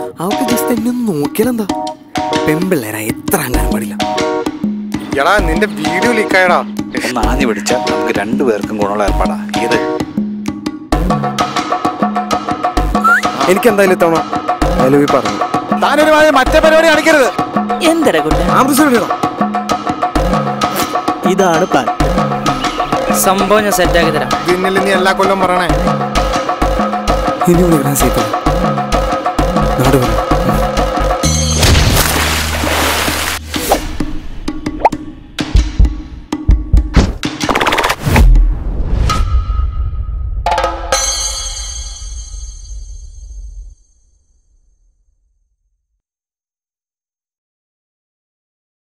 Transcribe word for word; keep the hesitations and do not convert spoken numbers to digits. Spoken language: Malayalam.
അവൾക്ക് ജസ്റ്റ് എന്നെ നോക്കിയാലെന്താ? പെമ്പിള്ളേരാ എത്ര അങ്ങനെ പാടില്ല. എടാ നിന്റെ വീഡിയോ ലീക്കായടാ. ഒന്ന് ആദ്യം പിടിച്ചാൽ നമുക്ക് രണ്ടുപേർക്കും ഗുണമുള്ള ഏർപ്പാടാ. ഏത് എനിക്കെന്തായാലും ഇത്തവണ അയലുവി പറഞ്ഞു. താനൊരു മറ്റേ പരിപാടി കാണിക്കരുത്. എന്തര ഇതാണ് പ്ലാൻ. സംഭവം ഞാൻ സെറ്റാക്കി തരാം. പിന്നിൽ നീ എല്ലാ കൊല്ലം പറയണേ. ഇനി വിളിക്കണം സീത നാട് പറ.